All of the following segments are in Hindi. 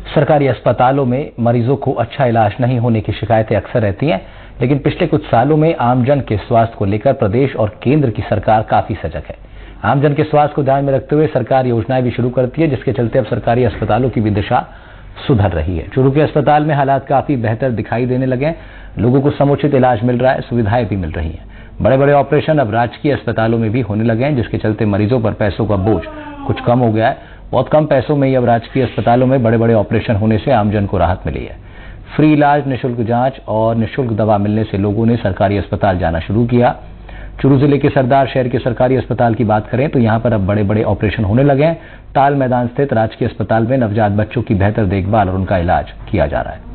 सरकारी अस्पतालों में मरीजों को अच्छा इलाज नहीं होने की शिकायतें अक्सर रहती हैं, लेकिन पिछले कुछ सालों में आमजन के स्वास्थ्य को लेकर प्रदेश और केंद्र की सरकार काफी सजग है। आमजन के स्वास्थ्य को ध्यान में रखते हुए सरकार योजनाएं भी शुरू करती है, जिसके चलते अब सरकारी अस्पतालों की भी दिशा सुधर रही है। चूरू के अस्पताल में हालात काफी बेहतर दिखाई देने लगे हैं। लोगों को समुचित इलाज मिल रहा है, सुविधाएं भी मिल रही हैं। बड़े बड़े ऑपरेशन अब राजकीय अस्पतालों में भी होने लगे हैं, जिसके चलते मरीजों पर पैसों का बोझ कुछ कम हो गया है। बहुत कम पैसों में ही अब राजकीय अस्पतालों में बड़े बड़े ऑपरेशन होने से आमजन को राहत मिली है। फ्री इलाज, निःशुल्क जांच और निःशुल्क दवा मिलने से लोगों ने सरकारी अस्पताल जाना शुरू किया। चूरू जिले के सरदार शहर के सरकारी अस्पताल की बात करें तो यहां पर अब बड़े बड़े ऑपरेशन होने लगे हैं। ताल मैदान स्थित राजकीय अस्पताल में नवजात बच्चों की बेहतर देखभाल और उनका इलाज किया जा रहा है।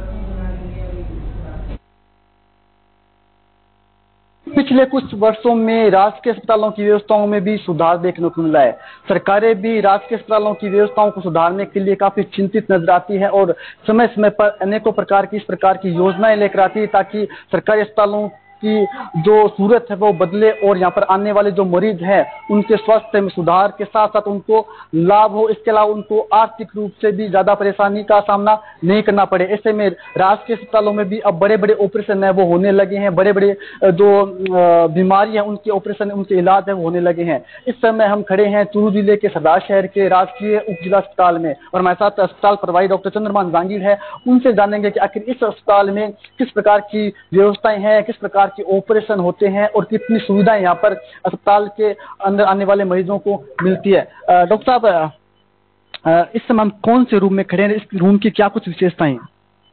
पिछले कुछ वर्षों में राजकीय अस्पतालों की व्यवस्थाओं में भी सुधार देखने को मिला है। सरकारें भी राजकीय अस्पतालों की व्यवस्थाओं को सुधारने के लिए काफी चिंतित नजर आती है और समय समय पर अनेकों प्रकार की इस प्रकार की योजनाएं लेकर आती है, ताकि सरकारी अस्पतालों की जो सूरत है वो बदले और यहाँ पर आने वाले जो मरीज हैं उनके स्वास्थ्य में सुधार के साथ साथ उनको लाभ हो। इसके अलावा उनको आर्थिक रूप से भी ज्यादा परेशानी का सामना नहीं करना पड़े। ऐसे में राजकीय अस्पतालों में भी अब बड़े बड़े ऑपरेशन है वो होने लगे हैं। बड़े बड़े जो बीमारी है उनके ऑपरेशन, उनके इलाज है वो होने लगे हैं। इस समय हम खड़े हैं चूरू जिले के सरदार शहर के राजकीय उप जिला अस्पताल में और हमारे साथ अस्पताल प्रभारी डॉक्टर चंद्रमान जहांगीर है। उनसे जानेंगे कि आखिर इस अस्पताल में किस प्रकार की व्यवस्थाएं हैं, किस प्रकार के ऑपरेशन होते हैं और कितनी सुविधाएं यहाँ पर अस्पताल के अंदर आने वाले मरीजों को मिलती है। डॉक्टर साहब, इस समय हम कौन से रूम में खड़े हैं? इस रूम की क्या कुछ विशेषताएं हैं?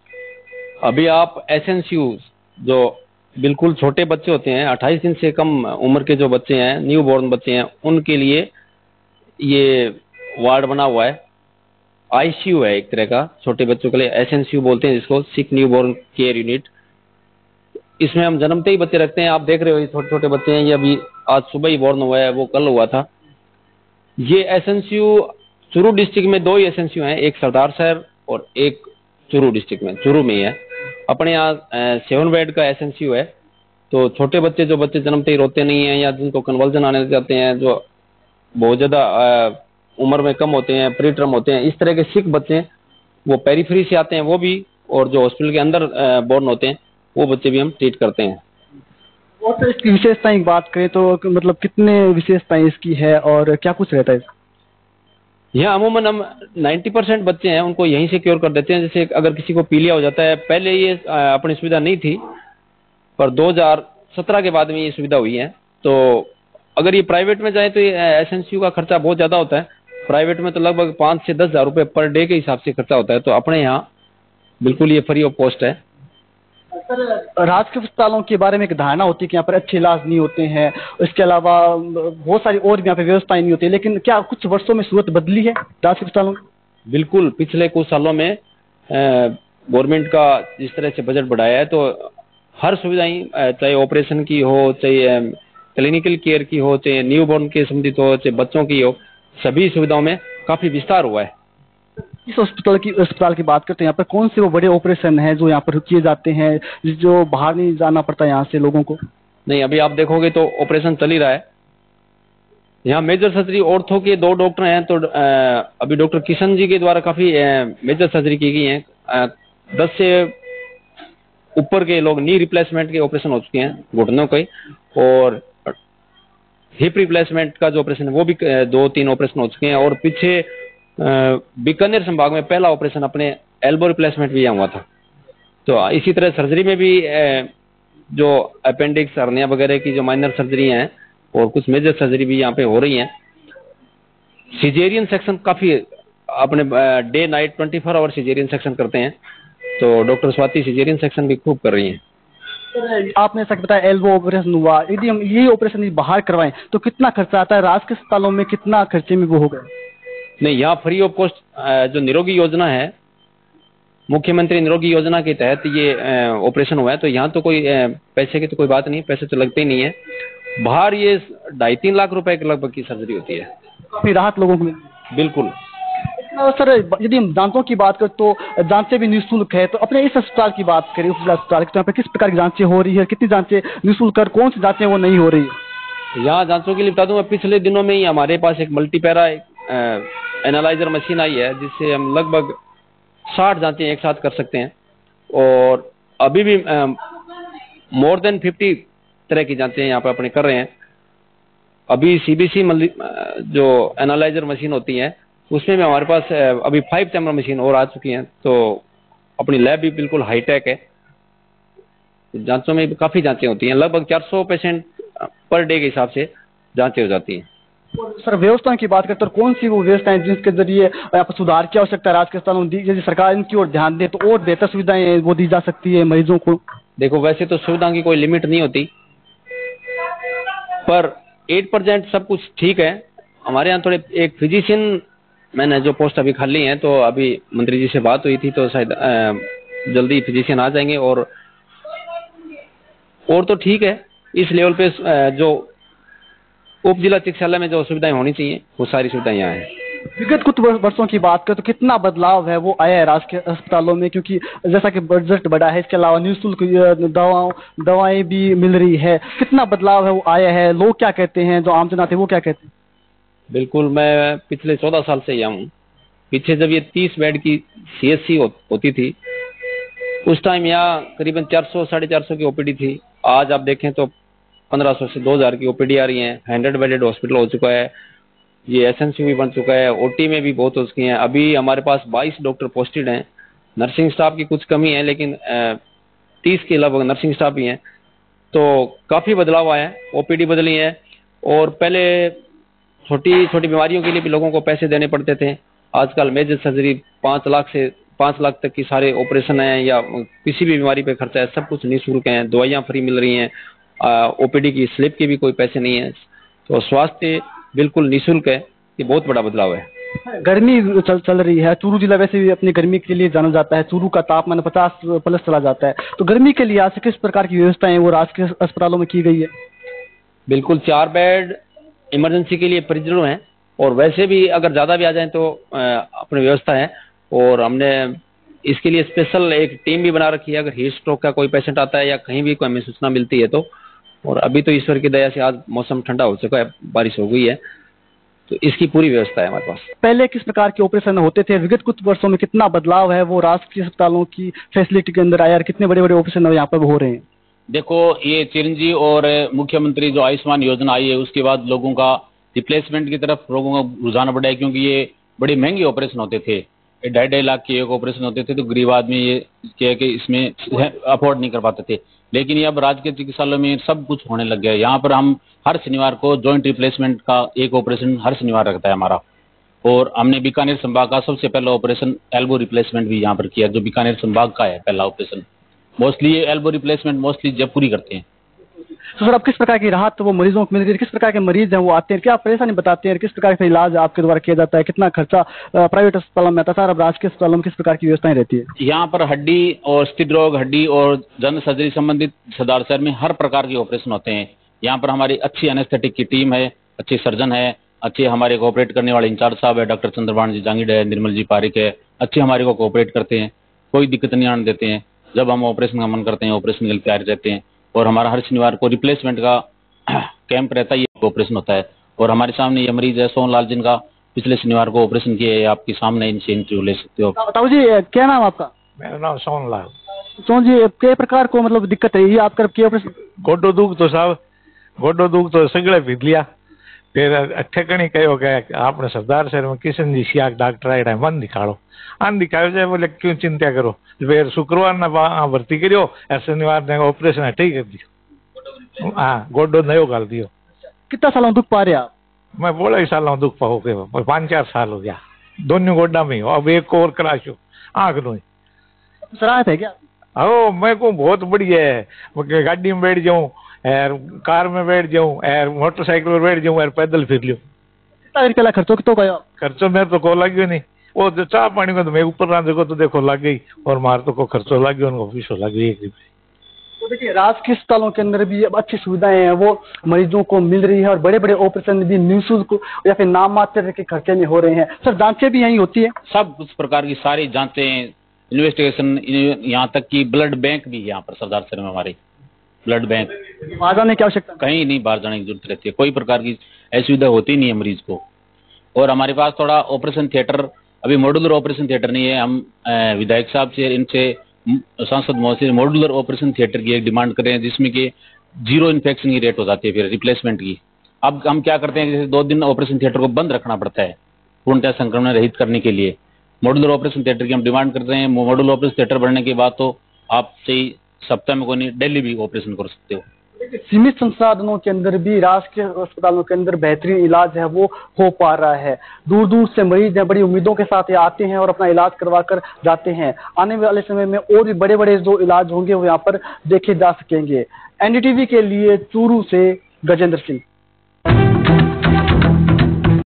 अभी आप एसएनसीयू जो बिल्कुल छोटे बच्चे होते हैं, 28 दिन से कम उम्र के जो बच्चे हैं, न्यू बॉर्न बच्चे हैं, उनके लिए ये वार्ड बना हुआ है। आईसीयू है एक तरह का, छोटे बच्चों के लिए एसएनसीयू बोलते हैं जिसको, sick newborn care unit. इसमें हम जन्मते ही बच्चे रखते हैं। आप देख रहे हो ये छोटे छोटे बच्चे हैं, ये अभी आज सुबह ही बॉर्न हुआ है, वो कल हुआ था। ये एसएनसीयू चूरू डिस्ट्रिक्ट में 2 ही एसएनसीयू हैं, एक सरदार शहर और एक चूरू डिस्ट्रिक्ट में, चूरू में ही है। अपने यहाँ 7 बेड का एसएनसीयू है। तो छोटे बच्चे, जो बच्चे जन्मते ही रोते नहीं हैं या जिनको कन्वर्जन आने लग जाते हैं, जो बहुत ज्यादा उम्र में कम होते हैं, प्री टर्म होते हैं, इस तरह के सिक बच्चे वो पेरीफ्री से आते हैं वो भी, और जो हॉस्पिटल के अंदर बॉर्न होते हैं वो बच्चे भी हम ट्रीट करते हैं। और तो इसकी विशेषताएं की बात करें तो मतलब कितने विशेषताएं इसकी है और क्या कुछ रहता है? यहाँ अमूमन हम 90% बच्चे हैं उनको यहीं से क्योर कर देते हैं। जैसे अगर किसी को पीलिया हो जाता है, पहले ये अपनी सुविधा नहीं थी, पर 2017 के बाद में ये सुविधा हुई है। तो अगर ये प्राइवेट में जाए तो ये एसएनसीयू का खर्चा बहुत ज्यादा होता है। प्राइवेट में तो लगभग 5 से 10 हजार रुपये पर डे के हिसाब से खर्चा होता है। तो अपने यहाँ बिल्कुल ये फ्री ऑफ कॉस्ट है। सर, राजकीय अस्पतालों के बारे में एक धारणा होती है कि यहाँ पर अच्छे इलाज नहीं होते हैं, इसके अलावा बहुत सारी और भी यहाँ पे व्यवस्थाएं नहीं होती, लेकिन क्या कुछ वर्षों में सूरत बदली है राजकीय अस्पतालों में? बिल्कुल, पिछले कुछ सालों में गवर्नमेंट का जिस तरह से बजट बढ़ाया है, तो हर सुविधाएं, चाहे ऑपरेशन की हो, चाहे क्लिनिकल केयर की हो, चाहे न्यू बॉर्न के संबंधित हो, चाहे बच्चों की हो, सभी सुविधाओं में काफी विस्तार हुआ है। इस अस्पताल की बात करते हैं, यहाँ पर कौन से वो बड़े ऑपरेशन हैं जो यहाँ पर किए जाते हैं, जो बाहर नहीं जाना पड़ता यहाँ से लोगों को? नहीं, अभी आप देखोगे तो ऑपरेशन चल ही रहा है। यहाँ मेजर सर्जरी ऑर्थो के 2 डॉक्टर हैं, तो अभी डॉक्टर किशन जी के द्वारा काफी मेजर सर्जरी की गई है। 10 से ऊपर के लोग नी रिप्लेसमेंट के ऑपरेशन हो चुके हैं, घुटनों के, और हिप रिप्लेसमेंट का जो ऑपरेशन है वो भी 2-3 ऑपरेशन हो चुके हैं। और पीछे बीकानेर संभाग में पहला ऑपरेशन अपने एल्बो रिप्लेसमेंट भी यहाँ हुआ था। तो इसी तरह सर्जरी में भी जो अपेंडिक्स, हर्निया वगैरह की जो माइनर सर्जरी हैं और कुछ मेजर सर्जरी भी यहाँ पे हो रही हैं। सिजेरियन सेक्शन काफी अपने day night 24 hour caesarean section करते हैं, तो डॉक्टर स्वाति सिजेरियन सेक्शन भी खूब कर रही हैं। आपने सच बताया एल्बो ऑपरेशन हुआ, यदि हम ये ऑपरेशन बाहर करवाएं तो कितना खर्चा आता है? राजकीय अस्पतालों में कितना खर्चे में वो हो गए? नहीं, यहाँ फ्री ऑफ कॉस्ट जो निरोगी योजना है, मुख्यमंत्री निरोगी योजना के तहत ये ऑपरेशन हुआ है। तो यहाँ तो कोई पैसे की तो कोई बात नहीं, पैसे तो लगते ही नहीं है। बाहर ये 2.5-3 लाख रुपए के लगभग की सर्जरी होती है। काफी राहत लोगों को बिल्कुल। सर, यदि हम जांचों की बात करें तो जांचें भी निःशुल्क है। तो अपने इस अस्पताल की बात करें, उस अस्पताल के, पे किस प्रकार की जांचें हो रही है, कितनी जांचें निःशुल्क और कौन सी जांचें वो नहीं हो रही है? यहाँ जांचों के लिए बता दूं, पिछले दिनों में ही हमारे पास एक मल्टीपैरा एनालाइजर मशीन आई है, जिससे हम लगभग 60 जांचें एक साथ कर सकते हैं। और अभी भी मोर देन 50 तरह की जांचें यहाँ पर अपने कर रहे हैं। अभी सीबीसी जो एनालाइजर मशीन होती है उसमें भी हमारे पास अभी 5 चैम्बर मशीन और आ चुकी हैं। तो अपनी लैब भी बिल्कुल हाईटेक है। जांचों में भी काफ़ी जांचें होती हैं, लगभग 400 पेशेंट पर डे के हिसाब से जांचें हो जाती हैं। सर व्यवस्थाओं की बात करते हैं, कौन सी वो व्यवस्थाएं जिसके जरिए यहाँ पर सुधार की आवश्यकता है राज्य के अस्पतालों में, यदि सरकार इनकी ओर ध्यान दे तो और बेहतर सुविधाएं वो दी जा सकती है मरीजों को? देखो, वैसे तो सुविधा की कोई लिमिट नहीं होती, पर 8% सब कुछ ठीक है। हमारे यहाँ थोड़े एक फिजिशियन, मैंने जो पोस्ट अभी खाली है, तो अभी मंत्री जी से बात हुई थी, तो शायद जल्दी फिजिशियन आ जाएंगे। और तो ठीक है, इस लेवल पे जो उप जिला चिकित्सालय में जो सुविधाएं होनी चाहिए वो सारी सुविधाएं यहाँ हैं। विगत कुछ वर्षों की बात करें तो कितना बदलाव है वो आया है राज्य के अस्पतालों में, क्योंकि जैसा कि बजट बढ़ा है, इसके अलावा निःशुल्क दवाएं भी मिल रही है, कितना बदलाव है वो आया है? लोग क्या कहते हैं, जो आम जन आते हैं वो क्या कहते हैं? बिल्कुल, मैं पिछले 14 साल से यहाँ हूँ। पीछे जब ये 30 बेड की सीएचसी होती थी, उस टाइम यहाँ करीबन 400 साढ़े 400 की ओपीडी थी। आज आप देखें तो 1500 से 2000 की ओपीडी आ रही है। 100 बेडेड हॉस्पिटल हो चुका है, ये एसएनसी भी बन चुका है, ओटी में भी बहुत हो चुकी हैं। अभी हमारे पास 22 डॉक्टर पोस्टेड हैं। नर्सिंग स्टाफ की कुछ कमी है, लेकिन 30 के लगभग नर्सिंग स्टाफ भी हैं। तो काफ़ी बदलाव आया है, ओपीडी बदली है। और पहले छोटी छोटी बीमारियों के लिए भी लोगों को पैसे देने पड़ते थे, आजकल मेजर सर्जरी 5 लाख से 5 लाख तक की सारे ऑपरेशन हैं, या किसी भी बीमारी पे खर्चा है, सब कुछ निःशुल्क हैं। दवाइयाँ फ्री मिल रही हैं, ओपीडी की स्लिप के भी कोई पैसे नहीं है। तो स्वास्थ्य बिल्कुल निःशुल्क है। ये बहुत बड़ा बदलाव है। गर्मी चल रही है, चूरू जिला वैसे भी अपनी गर्मी के लिए जाना जाता है, चूरू का तापमान 50+ चला जाता है, तो गर्मी के लिए आज से किस प्रकार की व्यवस्थाएं वो राज्य के अस्पतालों में की गई है? बिल्कुल, 4 बेड इमरजेंसी के लिए रिजर्व हैं, और वैसे भी अगर ज़्यादा भी आ जाए तो अपनी व्यवस्था है। और हमने इसके लिए स्पेशल एक टीम भी बना रखी है, अगर हीट स्ट्रोक का कोई पेशेंट आता है या कहीं भी कोई हमें सूचना मिलती है तो। और अभी तो ईश्वर की दया से आज मौसम ठंडा हो चुका है, बारिश हो गई है, तो इसकी पूरी व्यवस्था है हमारे पास। पहले किस प्रकार के ऑपरेशन होते थे, विगत कुछ वर्षों में कितना बदलाव है वो राष्ट्रीय अस्पतालों की फैसिलिटी के अंदर आया, और कितने बड़े बड़े ऑपरेशन यहाँ पर हो रहे हैं? देखो, ये चिरंजीवी और मुख्यमंत्री जो आयुष्मान योजना आई है, उसके बाद लोगों का रिप्लेसमेंट की तरफ लोगों का रुझान बढ़ा है, क्योंकि ये बड़े महंगे ऑपरेशन होते थे। 2.5 लाख के एक ऑपरेशन होते थे, तो गरीब आदमी ये क्या कि इसमें अफोर्ड नहीं कर पाते थे। लेकिन ये अब राज्य के चिकित्सालय में सब कुछ होने लग गया है। यहाँ पर हम हर शनिवार को जॉइंट रिप्लेसमेंट का एक ऑपरेशन हर शनिवार रखता है हमारा। और हमने बीकानेर संभाग का सबसे पहला ऑपरेशन एल्बो रिप्लेसमेंट भी यहाँ पर किया, जो बीकानेर संभाग का है पहला ऑपरेशन। मोस्टली ये एल्बो रिप्लेसमेंट मोस्टली जयपुर ही करते हैं। तो सर अब किस प्रकार की राहत वो मरीजों को मिल रही है, किस प्रकार के मरीज हैं वो आते हैं, क्या परेशानी बताते हैं, किस प्रकार का इलाज आपके द्वारा किया जाता है, कितना खर्चा प्राइवेट अस्पतालों में आता है? सर अब राजकीय अस्पतालों में किस प्रकार की व्यवस्थाएं रहती है? यहाँ पर हड्डी और स्थिर रोग, हड्डी और जनरल सर्जरी संबंधित सरदार शहर में हर प्रकार के ऑपरेशन होते हैं। यहाँ पर हमारी अच्छी एनेस्थेटिक की टीम है, अच्छे सर्जन है, अच्छे हमारे को ऑपरेट करने वाले इंचार्ज साहब है, डॉक्टर चंद्रभान जी जांगिड है, निर्मल जी पारिक है, अच्छे हमारे को कोऑपरेट करते हैं, कोई दिक्कत नहीं आने देते हैं। जब हम ऑपरेशन का मन करते हैं ऑपरेशन के लिए तैयार रहते हैं। और हमारा हर शनिवार को रिप्लेसमेंट का कैंप रहता है, ये ऑपरेशन होता है। और हमारे सामने ये मरीज है सोनलाल, जिनका पिछले शनिवार को ऑपरेशन किया है, आपके सामने इनसे इंटरव्यू ले सकते हो। बताओ जी, क्या नाम आपका? मेरा नाम सोनलाल। सोन जी, कई प्रकार को मतलब दिक्कत है ये आपका किया ऑपरेशन? गोडो दुख तो साहब, गोडो दुख तो सगळे पीध लिया। फिर ठेकणी कहो कि आपने सरदार शहर में किशन जी सियाक डॉक्टर आया मन दिखाड़ो। आन दिखाओ जाए, बोले क्यों चिंता करो। फिर शुक्रवार ने भर्ती करो, शनिवार ने ऑपरेशन ठीक कर दियो। हाँ, गोडो नयो गाल दियो। कितना सालों दुख पा रहे आप? मैं 16 साल दुख पाओ के 5-4 साल हो गया दोनों गोडा में। अब एक और कराशो आंख नो सराहत है क्या? हो, मैं को बहुत बढ़िया है। गाड़ी में बैठ जाऊं, कार में बैठ जाऊं, मोटरसाइकिल में बैठ जाऊं, पैदल फिर लियो। कितना रुपया खर्चो कितो गयो? खर्चो मेरे तो को लग गयो नहीं। वो जो चाह पानी को तो मैं ऊपर ना देखो तो देखो लग गई, और मार तो को खर्चो लग गया, उनको फीसो लग गई 1 रुपये। तो देखिए राजकीय अस्पतालों के अंदर भी अब अच्छी सुविधाएं हैं वो मरीजों को मिल रही है, और बड़े बड़े ऑपरेशन भी निःशुल्क या फिर नाम मात्र के खर्चे में हो रहे हैं। सर जांचें भी यहीं होती है? सब कुछ प्रकार की सारी जांचें, इन्वेस्टिगेशन, यहाँ तक कि ब्लड बैंक भी यहाँ पर सरदार शहर में हमारे ब्लड बैंक। वहां जाने की आवश्यकता कहीं नहीं बाहर जाने की जरूरत रहती है, कोई प्रकार की असुविधा होती नहीं है मरीज को। और हमारे पास थोड़ा ऑपरेशन थिएटर अभी मॉड्यूलर ऑपरेशन थिएटर नहीं है। हम विधायक साहब से, इनसे, सांसद महोदय से मॉड्यूलर ऑपरेशन थिएटर की एक डिमांड कर रहे हैं, जिसमें कि 0 इन्फेक्शन की रेट हो जाती है फिर रिप्लेसमेंट की। अब हम क्या करते हैं, जैसे 2 दिन ऑपरेशन थिएटर को बंद रखना पड़ता है पूर्णतः संक्रमण रहित करने के लिए। मॉड्यूलर ऑपरेशन थिएटर की हम डिमांड कर रहे हैं। मॉड्यूलर ऑपरेशन थिएटर बढ़ने के बाद तो आप सही सप्ताह में को नहीं, डेली भी ऑपरेशन कर सकते हो। सीमित संसाधनों के अंदर भी राजकीय अस्पतालों के अंदर बेहतरीन इलाज है वो हो पा रहा है। दूर दूर से मरीज हैं, बड़ी उम्मीदों के साथ ये आते हैं और अपना इलाज करवा कर जाते हैं। आने वाले समय में और भी बड़े बड़े जो इलाज होंगे वो यहाँ पर देखे जा सकेंगे। एनडीटीवी के लिए चूरू से गजेंद्र सिंह।